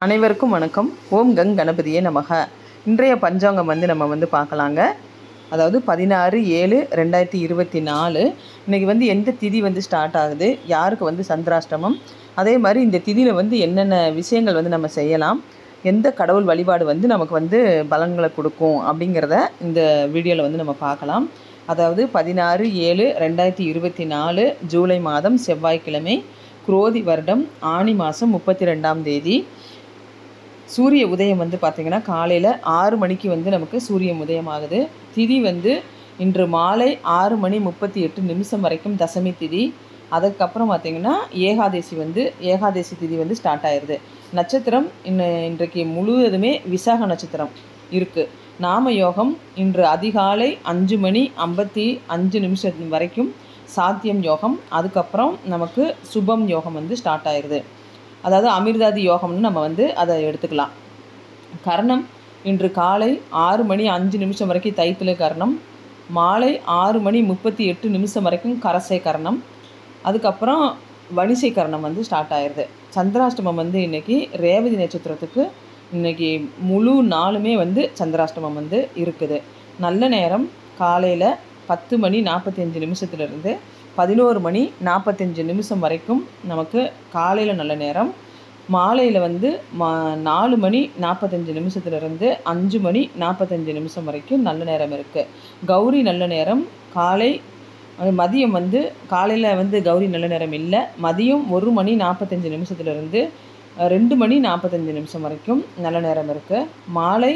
அனைவருக்கும் வணக்கம். ஓம் கங் கணபதியே நமக. இன்றைய பஞ்சாங்கம் நம்ம பார்க்கலாங்க. அதாவது 16/7/2024 இன்றைக்கி எந்த திதி ஸ்டார்ட் ஆகுது, யாருக்கு சந்திராஷ்டமம், அதே மாதிரி இந்த திதியில் என்னென்ன விஷயங்கள் நம்ம செய்யலாம், எந்த கடவுள் வழிபாடு நமக்கு பலன்களை கொடுக்கும் அப்படிங்கிறத இந்த வீடியோவில் நம்ம பார்க்கலாம். அதாவது 16/7/2024 ஜூலை மாதம் செவ்வாய்க்கிழமை, குரோதி வருடம் ஆனி மாதம் 32ஆம் தேதி. சூரிய உதயம் பார்த்திங்கன்னா காலையில் 6 மணிக்கு நமக்கு சூரியன் உதயம் ஆகுது. திதி இன்று மாலை 6:38 வரைக்கும் தசமி திதி. அதுக்கப்புறம் பார்த்திங்கன்னா ஏகாதசி திதி ஸ்டார்ட் ஆயிடுது. நட்சத்திரம் இன்றைக்கு முழுவதுமே விசாக நட்சத்திரம் இருக்குது. நாம யோகம் இன்று அதிகாலை 5:55 வரைக்கும் சாத்தியம் யோகம். அதுக்கப்புறம் நமக்கு சுபம் யோகம் ஸ்டார்ட் ஆயிடுது. அதாவது அமிர்தாதி யோகம்னு நம்ம அதை எடுத்துக்கலாம். கர்ணம் இன்று காலை 6:05 வரைக்கும் தைத்தில கர்ணம், மாலை 6:38 வரைக்கும் கரசை கர்ணம், அதுக்கப்புறம் வணிசை கர்ணம் ஸ்டார்ட் ஆயிடுது. சந்திராஷ்டமம் இன்றைக்கி ரேவதி நட்சத்திரத்துக்கு இன்றைக்கி முழு நாளுமே சந்திராஷ்டமம் இருக்குது. நல்ல நேரம் காலையில் 10:45 11:45 வரைக்கும் நமக்கு காலையில் நல்ல நேரம். மாலையில் 4:45 5:45 வரைக்கும் நல்ல நேரம் இருக்குது. கௌரி நல்ல நேரம் காலை மதியம் காலையில் கௌரி நல்ல நேரம் இல்லை. மதியம் 1:45 2:45 வரைக்கும் நல்ல நேரம் இருக்குது. மாலை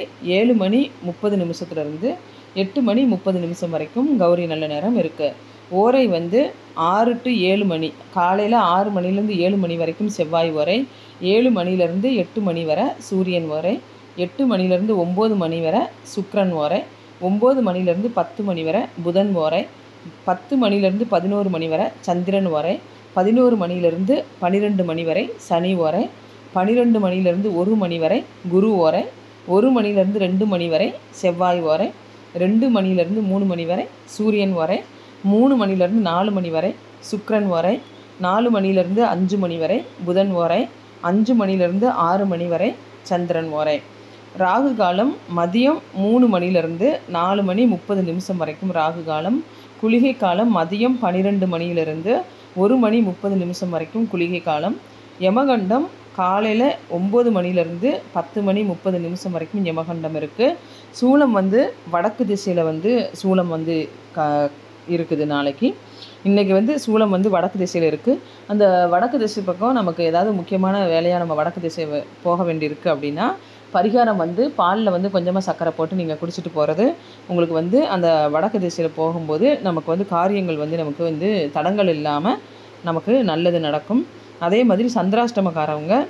7:30 8:30 வரைக்கும் கௌரி நல்ல நேரம் இருக்குது. ஓரை 6 to 7 மணி, காலையில் 6 மணிலேருந்து 7 மணி வரைக்கும் செவ்வாய் ஓரை, 7 மணிலேருந்து 8 மணி வரை சூரியன் ஓரை, 8 மணிலேருந்து 9 மணி வரை சுக்கிரன் ஓரை, 9 மணிலேருந்து 10 மணி வரை புதன் ஓரை, 10 மணிலேருந்து 11 மணி வரை சந்திரன் ஓரை, 11 மணிலேருந்து 12 மணி வரை சனி ஓரை, 12 மணிலேருந்து 1 மணி வரை குரு ஓரை, 1 மணிலேருந்து 2 மணி வரை செவ்வாய் ஓரை, 2 மணிலேருந்து 3 மணி வரை சூரியன் ஓரை, 3 மணிலேருந்து 4 மணி வரை சுக்கிரன் ஓரை, 4 மணிலேருந்து 5 மணி வரை புதன் ஓரை, 5 மணிலேருந்து 6 மணி வரை சந்திரன் ஓரை. ராகு காலம் மதியம் 3 மணிலேருந்து 4:30 வரைக்கும் ராகு காலம். குளிகை காலம் மதியம் 12 மணியிலிருந்து 1:30 வரைக்கும் குளிகை காலம். யமகண்டம் காலையில் 9 மணிலேருந்து 10:30 வரைக்கும் யமகண்டம் இருக்குது. சூலம் வடக்கு திசையில் சூலம் இருக்குது. நாளைக்கு இன்றைக்கி சூலம் வடக்கு திசையில் இருக்குது. அந்த வடக்கு திசை பக்கம் நமக்கு ஏதாவது முக்கியமான வேலையாக நம்ம வடக்கு திசை போக வேண்டியிருக்கு அப்படின்னா பரிகாரம் பாலில் கொஞ்சமாக சர்க்கரை போட்டு நீங்கள் குடிச்சிட்டு போகிறது உங்களுக்கு அந்த வடக்கு திசையில் போகும்போது நமக்கு காரியங்கள் நமக்கு தடங்கள் இல்லாமல் நமக்கு நல்லது நடக்கும். அதே மாதிரி சந்திராஷ்டமக்காரவங்க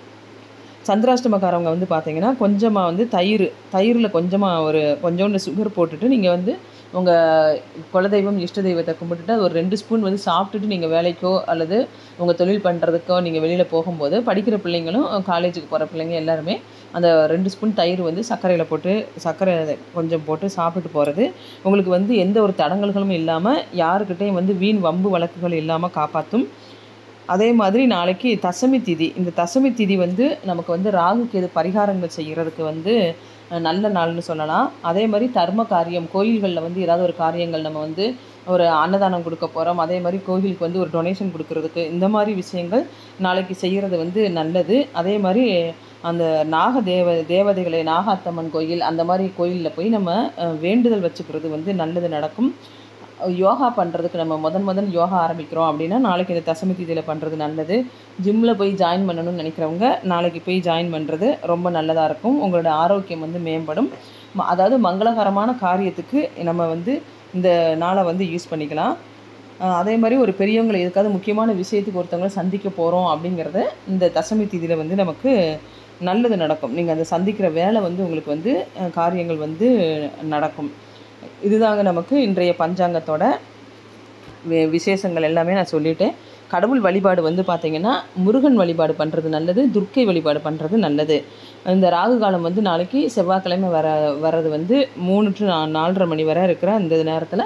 பார்த்திங்கன்னா கொஞ்சமாக தயிரில் கொஞ்சமாக கொஞ்சோண்டு சுகர் போட்டுட்டு நீங்கள் உங்கள் குலதெய்வம் இஷ்ட தெய்வத்தை கும்பிட்டுட்டு ஒரு 2 ஸ்பூன் சாப்பிட்டுட்டு நீங்கள் வேலைக்கோ அல்லது உங்கள் தொழில் பண்ணுறதுக்கோ நீங்கள் வெளியில் போகும்போது படிக்கிற பிள்ளைங்களும் காலேஜுக்கு போகிற பிள்ளைங்க எல்லாருமே அந்த 2 ஸ்பூன் தயிர் சர்க்கரையில் போட்டு சர்க்கரை கொஞ்சம் போட்டு சாப்பிட்டு போகிறது உங்களுக்கு எந்த ஒரு தடங்கல்களும் இல்லாமல் யாருக்கிட்டையும் வீண் வம்பு வழக்குகள் இல்லாமல் காப்பாற்றும். அதே மாதிரி நாளைக்கு தசமி திதி. இந்த தசமி திதி நமக்கு ராகு கேது பரிகாரங்கள் செய்கிறதுக்கு நல்ல நாள்னு சொல்லலாம். அதே மாதிரி தர்ம காரியம் கோயில்களில் ஏதாவது ஒரு காரியங்கள் நம்ம ஒரு அன்னதானம் கொடுக்க போகிறோம், அதே மாதிரி கோயிலுக்கு ஒரு டொனேஷன் கொடுக்கறதுக்கு இந்த மாதிரி விஷயங்கள் நாளைக்கு செய்கிறது நல்லது. அதே மாதிரி அந்த தேவதைகளை நாகாத்தம்மன் கோயில் அந்த மாதிரி கோயிலில் போய் நம்ம வேண்டுதல் வச்சுக்கிறது நல்லது நடக்கும். யோகா பண்ணுறதுக்கு நம்ம முதன் யோகா ஆரம்பிக்கிறோம் அப்படின்னா நாளைக்கு இந்த தசமி திதியில் பண்ணுறது நல்லது. ஜிம்மில் போய் ஜாயின் பண்ணணும்னு நினைக்கிறவங்க நாளைக்கு போய் ஜாயின் பண்ணுறது ரொம்ப நல்லதாக இருக்கும். உங்களோட ஆரோக்கியம் மேம்படும். அதாவது மங்களகரமான காரியத்துக்கு நம்ம இந்த நாளை யூஸ் பண்ணிக்கலாம். அதே மாதிரி ஒரு பெரியவங்களை எதுக்காவது முக்கியமான விஷயத்துக்கு ஒருத்தவங்களை சந்திக்க போகிறோம் அப்படிங்கிறத இந்த தசமி திதியில் நமக்கு நல்லது நடக்கும். நீங்கள் அந்த சந்திக்கிற வேலை உங்களுக்கு காரியங்கள் நடக்கும். இதுதாங்க நமக்கு இன்றைய பஞ்சாங்கத்தோட விசேஷங்கள் எல்லாமே நான் சொல்லிட்டேன். கடவுள் வழிபாடு பார்த்திங்கன்னா முருகன் வழிபாடு பண்ணுறது நல்லது, துர்க்கை வழிபாடு பண்ணுறது நல்லது. இந்த ராகு காலம் நாளைக்கு செவ்வாய்க்கிழமை வர்றது 3 to 4:30 மணி வரை இருக்கிற இந்த நேரத்தில்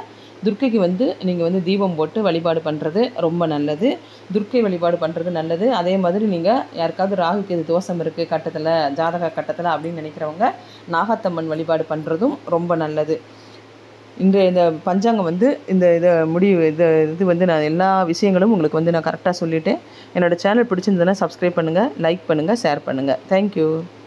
துர்க்கைக்கு வந்து நீங்கள் வந்து தீபம் போட்டு வழிபாடு பண்ணுறது ரொம்ப நல்லது. துர்க்கை வழிபாடு பண்ணுறது நல்லது. அதே மாதிரி நீங்கள் யாருக்காவது ராகு கேது தோஷம் இருக்குது கட்டத்தில், ஜாதக கட்டத்தில் அப்படின்னு நினைக்கிறவங்க நாகாத்தம்மன் வழிபாடு பண்ணுறதும் ரொம்ப நல்லது. இந்த பஞ்சாங்கம் வந்து இது வந்து நான் எல்லா விஷயங்களும் உங்களுக்கு வந்து நான் கரெக்டாக சொல்லிவிட்டேன். என்னோடய சேனல் பிடிச்சிருந்ததுன்னா சப்ஸ்கிரைப் பண்ணுங்கள், லைக் பண்ணுங்கள், ஷேர் பண்ணுங்கள். தேங்க்யூ.